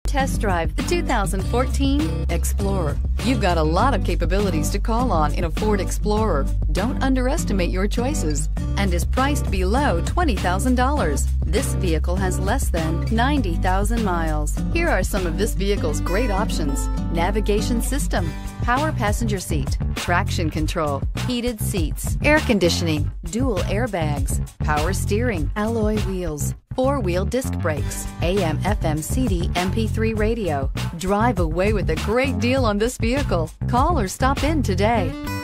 Test drive the 2014 Explorer. You've got a lot of capabilities to call on in a Ford Explorer. Don't underestimate your choices, and is priced below $20,000. This vehicle has less than 90,000 miles. Here are some of this vehicle's great options: navigation system, power passenger seat, traction control, heated seats, air conditioning, dual airbags, power steering, alloy wheels, four-wheel disc brakes, AM/FM CD MP3 radio. Drive away with a great deal on this vehicle. Call or stop in today.